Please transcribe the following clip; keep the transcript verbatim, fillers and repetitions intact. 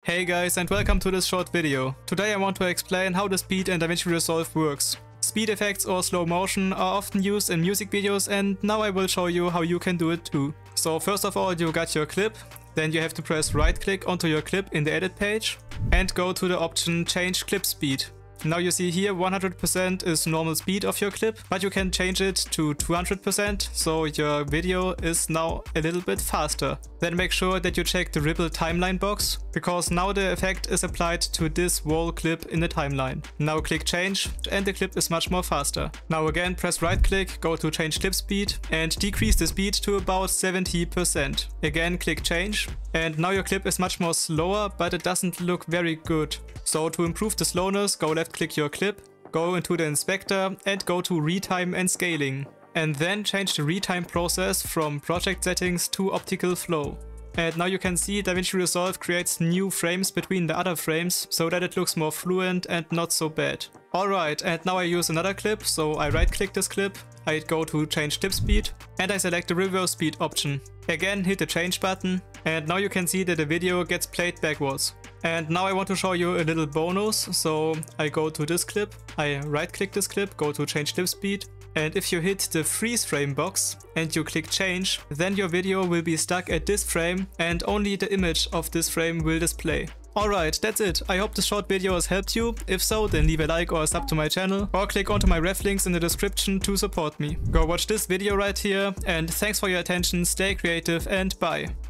Hey guys, and welcome to this short video. Today I want to explain how the speed in Davinci Resolve works. Speed effects or slow motion are often used in music videos, and now I will show you how you can do it too. So first of all, you got your clip, then you have to press right click onto your clip in the edit page and go to the option change clip speed. Now you see here one hundred percent is normal speed of your clip, but you can change it to two hundred percent, so your video is now a little bit faster. Then make sure that you check the ripple timeline box, because now the effect is applied to this whole clip in the timeline. Now click change and the clip is much more faster. Now again press right click, go to change clip speed and decrease the speed to about seventy percent. Again click change and now your clip is much more slower, but it doesn't look very good. So to improve the slowness, go left click your clip, go into the inspector and go to retime and scaling. And then change the retime process from project settings to optical flow. And now you can see Davinci Resolve creates new frames between the other frames so that it looks more fluent and not so bad. Alright, and now I use another clip, so I right click this clip, I go to change clip speed and I select the reverse speed option. Again hit the change button and now you can see that the video gets played backwards. And now I want to show you a little bonus, so I go to this clip, I right click this clip, go to change clip speed, and if you hit the freeze frame box and you click change, then your video will be stuck at this frame and only the image of this frame will display. Alright, that's it. I hope this short video has helped you. If so, then leave a like or a sub to my channel or click onto my ref links in the description to support me. Go watch this video right here and thanks for your attention, stay creative and bye.